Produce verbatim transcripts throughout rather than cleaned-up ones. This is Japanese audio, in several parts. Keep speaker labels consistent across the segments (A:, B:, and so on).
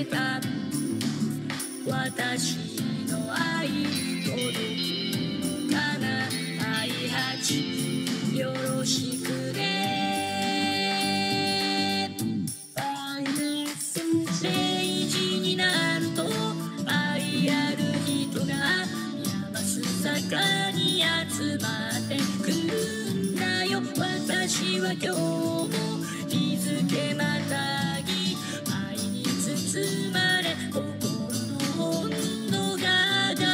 A: れた私の愛届くのかな。愛八よろしくね。定時になると愛ある人が山す坂に集まってくるんだよ。私は今日も日付またぎ愛に包まれ心の温度が上が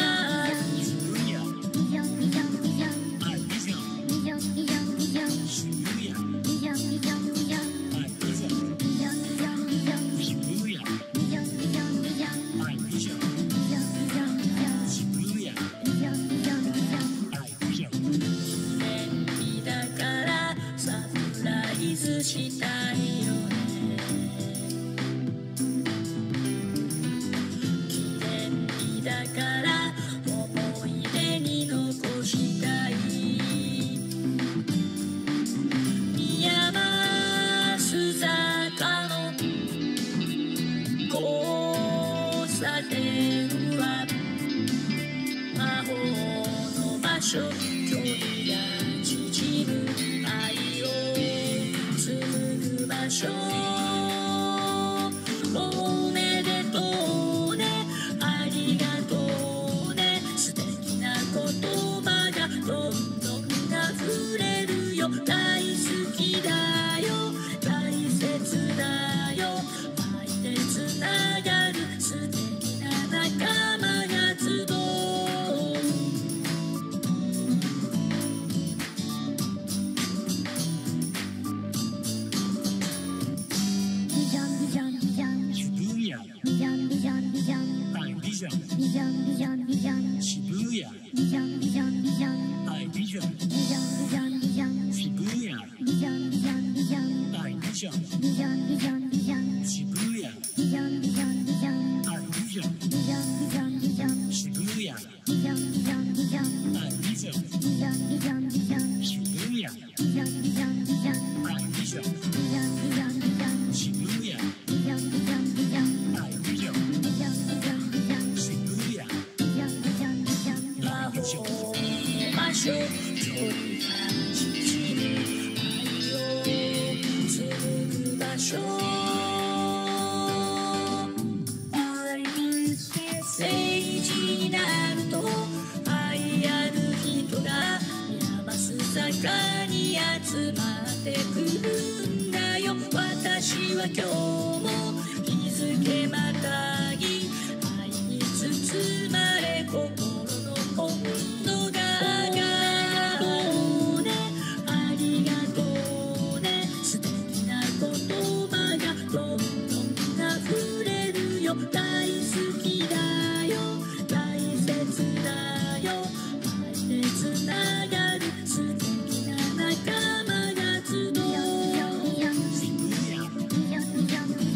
A: したいよね。記念日だから思い出に残したい。山須坂の交差点は魔法の場所。距離が縮む愛を紡ぐ場所。おめでとうね、ありがとうね。素敵な言葉がどんどん溢れるよ。大好きだよ、大切だよ。愛でつながる素敵な仲間が集う。定時になると愛ある人が山須坂に集まってくるんだよ。私は今日も日付またぎ愛に包まれ心の温度が上がるね。ありがとうね、素敵な言葉がどんどん溢れるよ。大好きだよ、大切だよ。愛でつながる素敵な仲間が集う。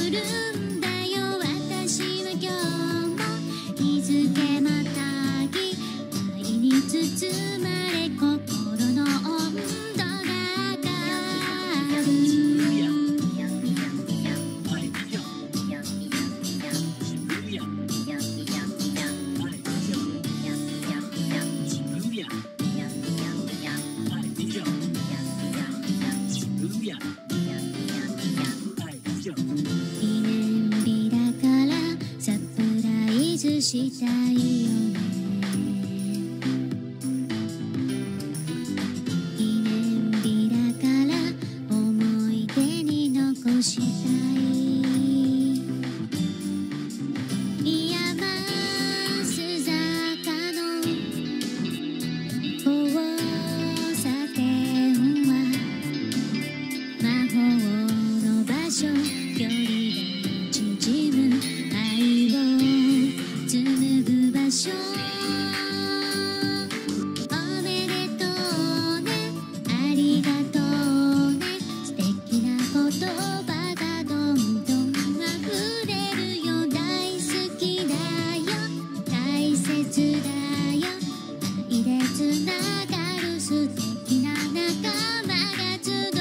B: るんだよ。私は今日も日付またぎ愛に包まれ心の温度が上がる。記念日だからサプライズしたいよね。記念日だから思い出に残したい。山須坂の交差点は魔法の場所。距離が縮む愛を紡ぐ場所。おめでとうね、ありがとうね。素敵な言葉がどんどん溢れるよ。大好きだよ、大切だよ。愛でつながる素敵な仲間が集う。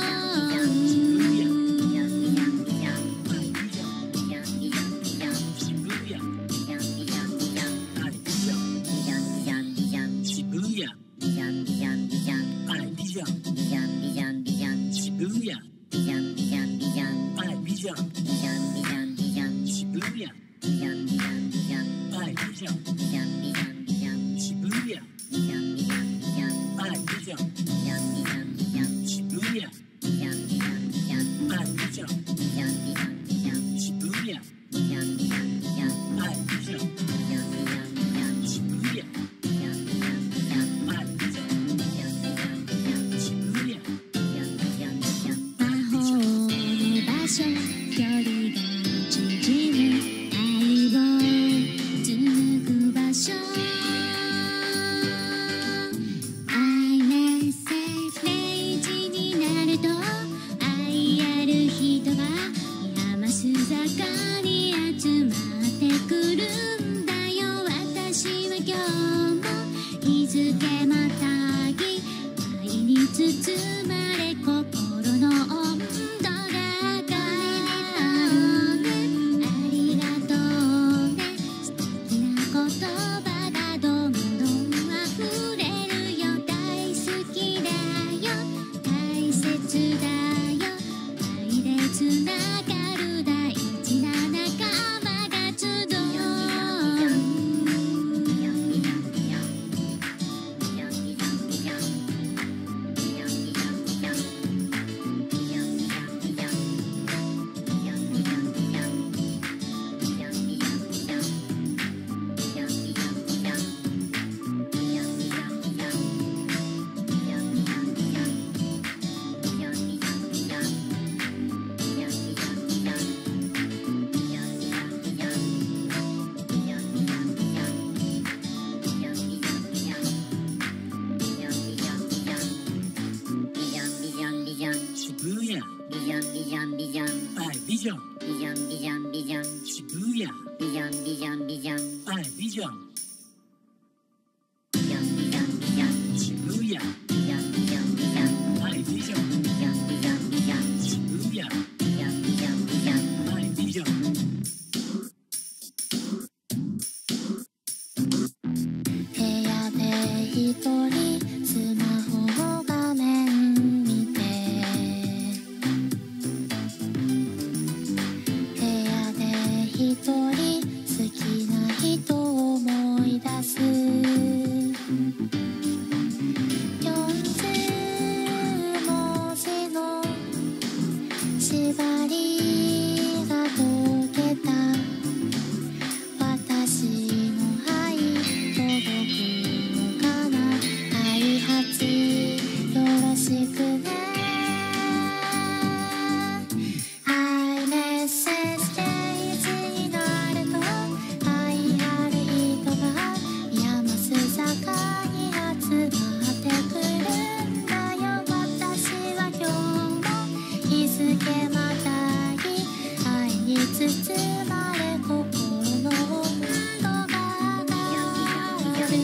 B: 距離が縮む愛を紡ぐ場所。愛メッセージになると愛ある人が山須坂に集まってくるんだよ。私は今日も日付またぎ愛に包まれ心の温度がつながる大事な仲間が集う。今日に包まれ心の温度が上がる。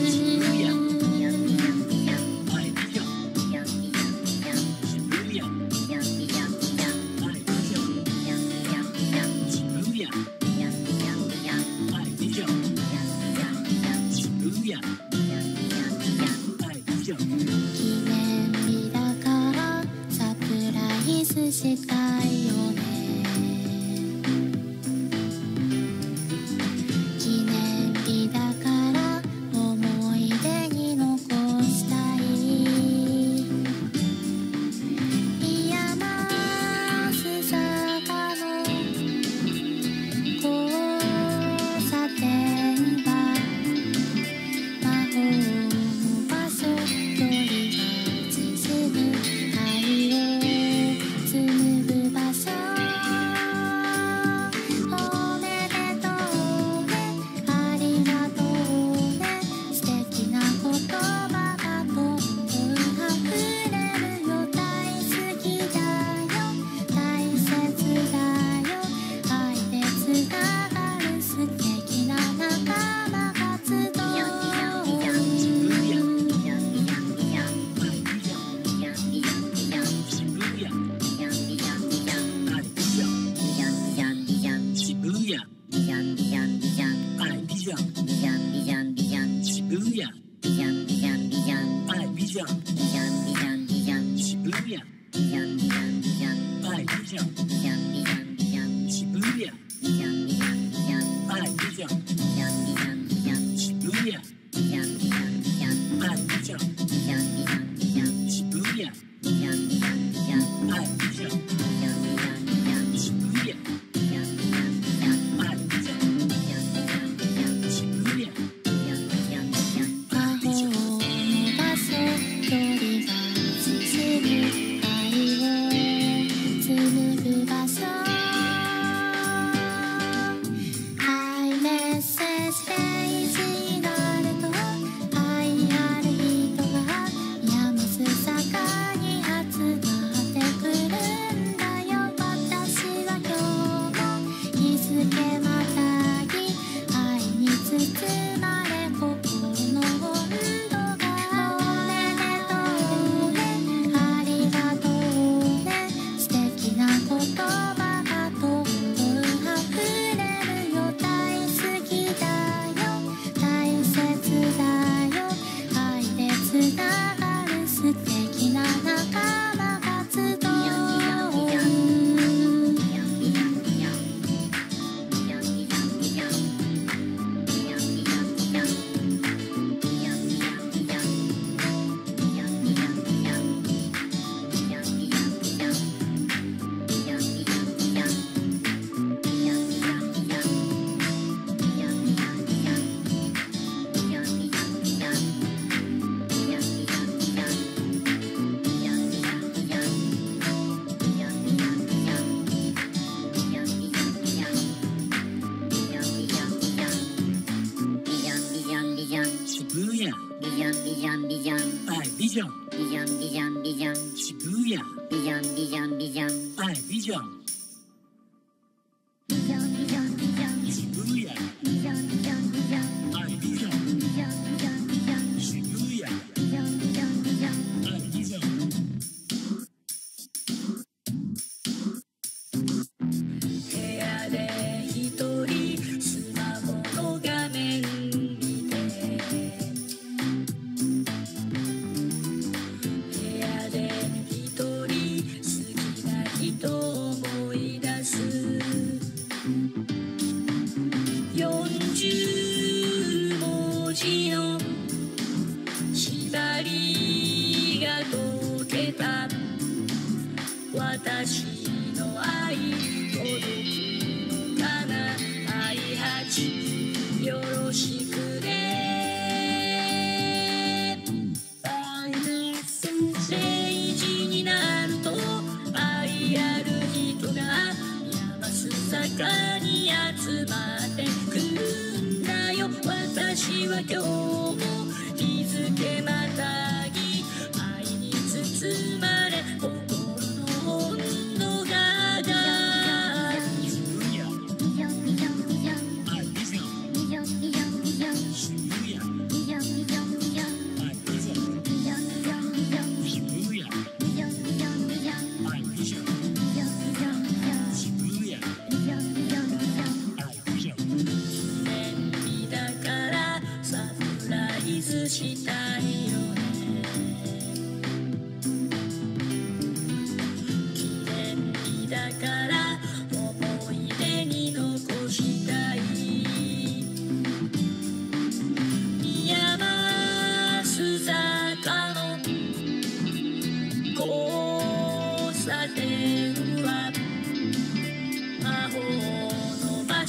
B: 記念日だからサプライズしたいよね。記念日だから思い出に残したい。山須坂の交差点は魔法の場所、鳥が綴る愛を紡ぐ場所。おめでとうね、ありがとうね、素敵な言葉がどんどん溢れるよ。大好きだよ、大切だよ、愛でつながる素敵な仲間が集う。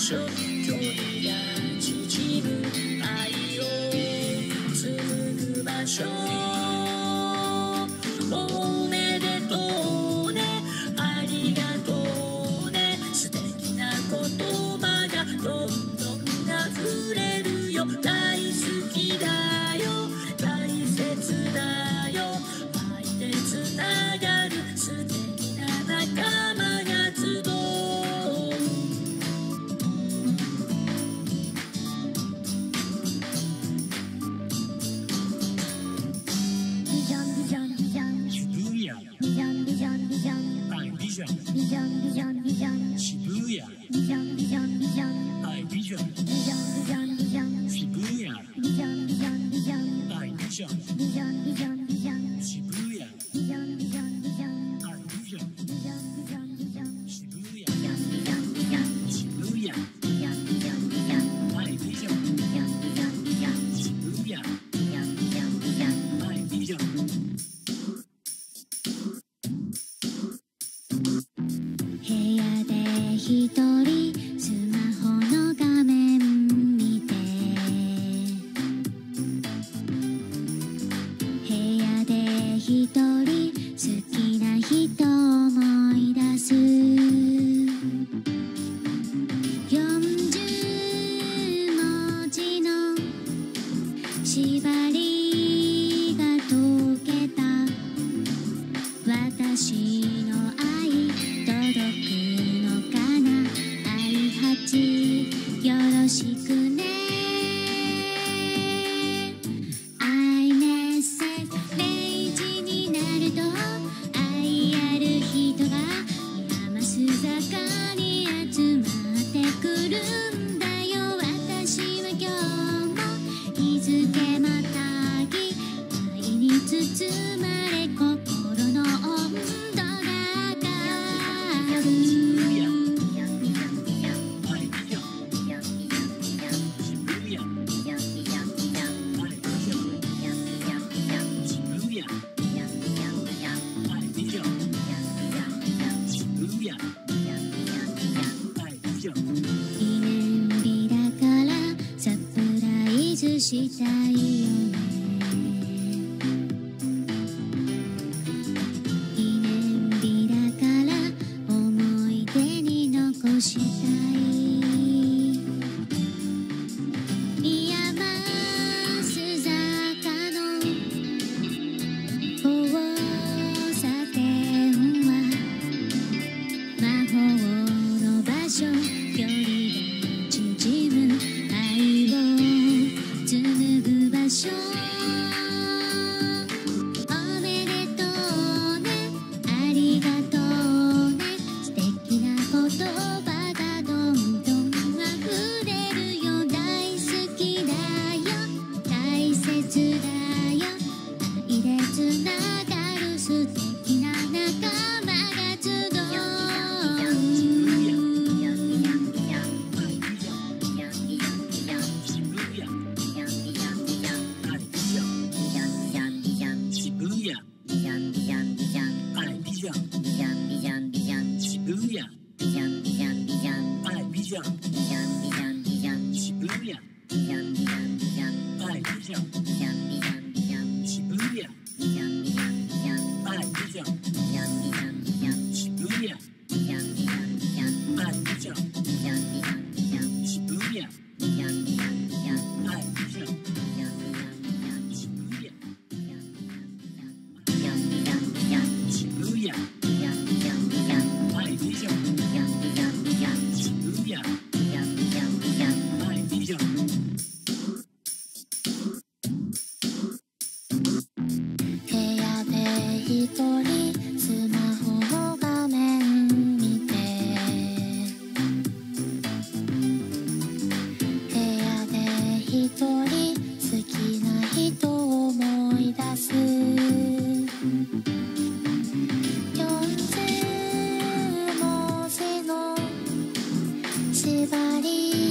A: 所距離が縮む愛を紡ぐ場所おめでとうねありがとうね素敵な言葉がどんどん溢れるよ大好きだよ大切だよ愛でつながる素敵な仲間が集うビジョンビジョンビジョン
C: 渋谷
A: ビジョンビジョンビジョン
C: はいビジョン
A: ビジョンビジョンビジョン
C: 渋谷
A: ビジョンビジョンビジョン
C: はいビジョン
A: ビジョンビジョンビジョン
C: 渋谷
A: ビジョンビジョンビジョン
C: はいビジョン
A: ビジョンビジョンビジョン
C: 渋谷
A: ビジョンビジョンビジョン
C: はいビジョン
A: ビジョンビジョンビジョン
C: 渋谷
A: ビジョンビジョンビジョン
C: 渋谷
A: ビジョンビジョンビジョン
C: はいビジョン
A: ビジョンビジョンビジョン
C: 渋谷
A: ビジョンビジョンビジョン
C: はいビジョン
B: 部屋で一人スマホの画面見て部屋で一人好きな人思い出すよんじゅうもじの縛りが解けた私の愛届くのかな愛八よろしくね愛メッセージれいじになると愛ある人が山須坂に集まってくるんだよ私は今日も日付またぎ愛に包まれ心の温度が上がる
C: 渋谷
A: ビジョンビジョンビジョン
C: はいビジョン
A: ビジョンビジョンビジョン
C: 渋谷
A: ビジョンビジョンビジョン
C: はいビジョン
A: ビジョンビジョンビジョン
C: 渋谷
A: ビジョンビジョンビジョン
C: はいビジョン
A: ビジョンビジョンビジョン
C: 渋谷
A: ビジョンビジョンビジョン
C: はいビジョン
B: 記念日だからサプライズしたいよね記念日だから思い出に残したい山須坂の交差点は魔法の場所距離が縮む愛を紡ぐ場所おめでとうねありがとうね素敵な言葉がどんどん溢れるよ大好きだよ大切だよ愛でつながる素敵な仲間が集う一人スマホの画面見て部屋で一人好きな人を思い出すよんじゅうもじの縛り